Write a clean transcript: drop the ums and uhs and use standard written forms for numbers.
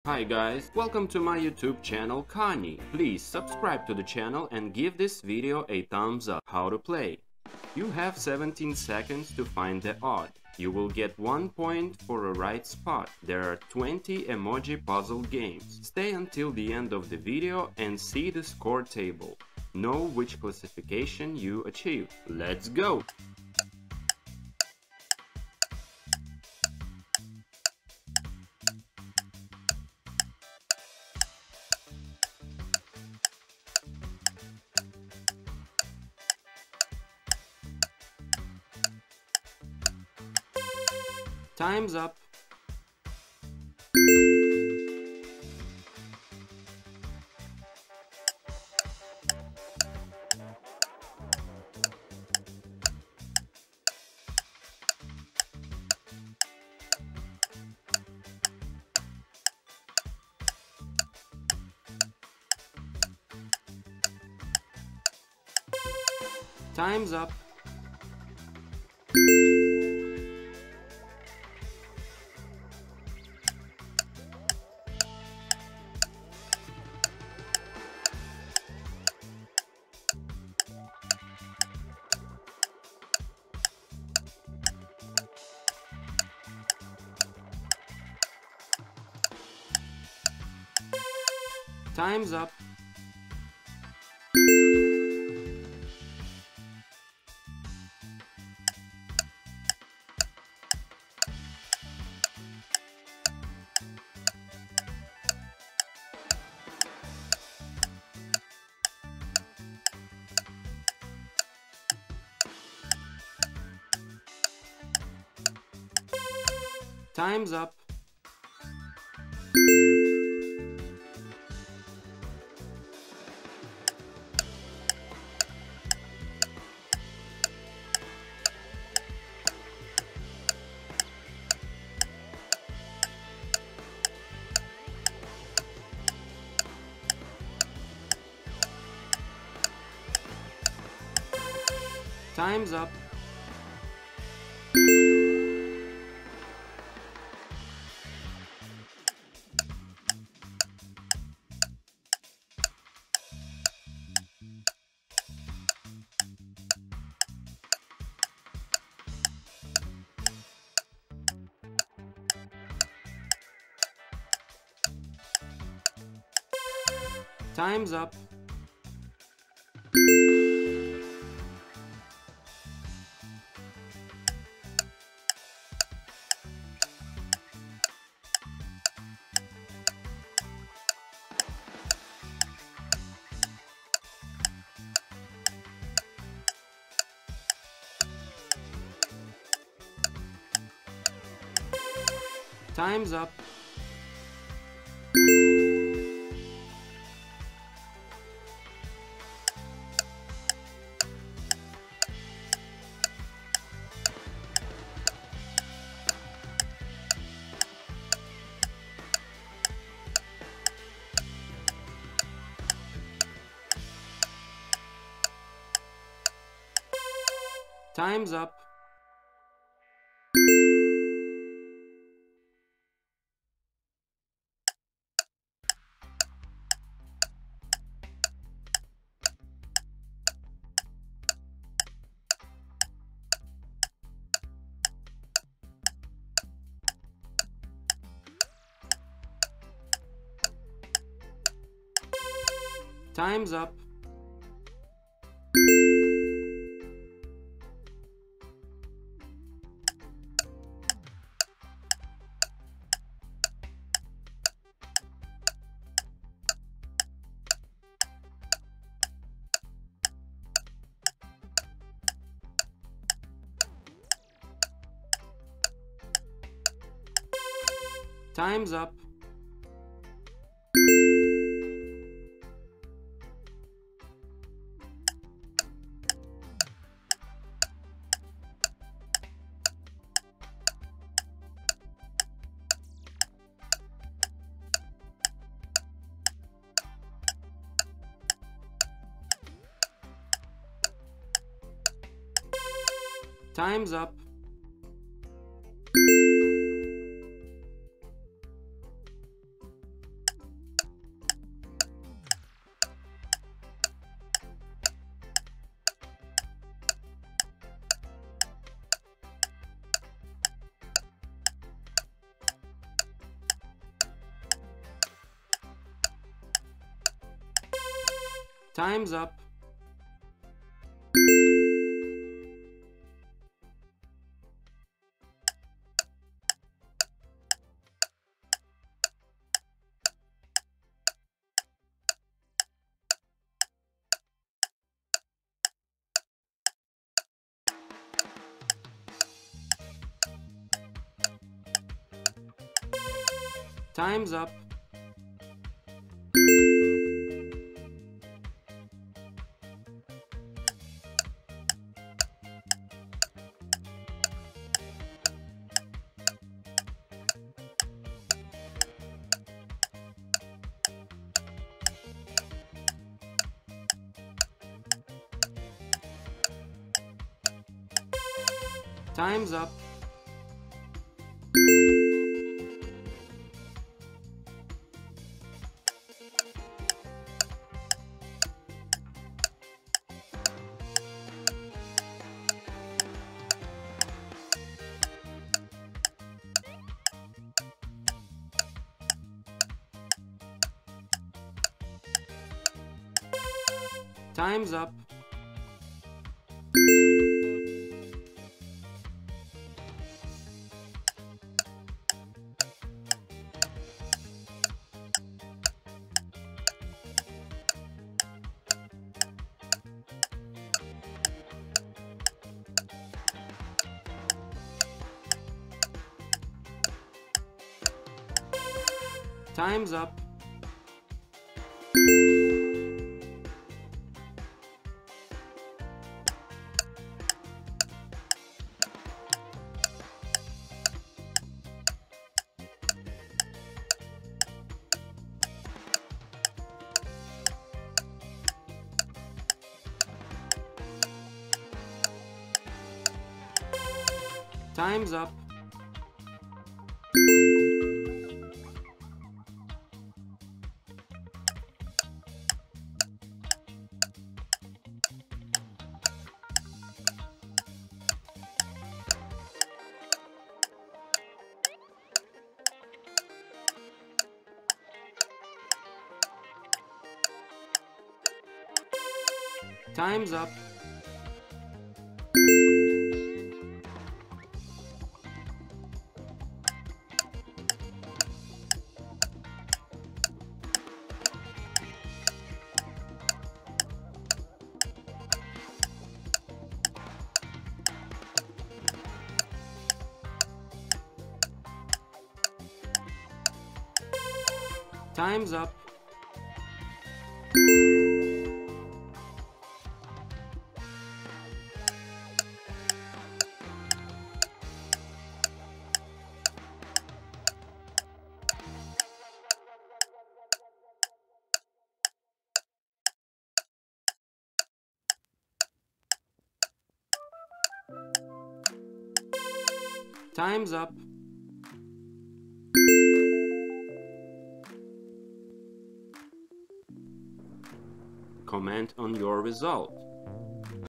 Hi guys, welcome to my YouTube channel Kani. Please subscribe to the channel and give this video a thumbs up. How to play. You have 17 seconds to find the odd. You will get 1 point for a right spot. There are 20 emoji puzzle games. Stay until the end of the video and see the score table. Know which classification you achieved. Let's go! Time's up. Time's up. Time's up. Time's up. Time's up. Time's up. Time's up. Time's up. Time's up. Time's up. Time's up. Time's up. Time's up. Time's up. Time's up. Time's up. Time's up. Time's up. Time's up. Time's up. Comment on your result.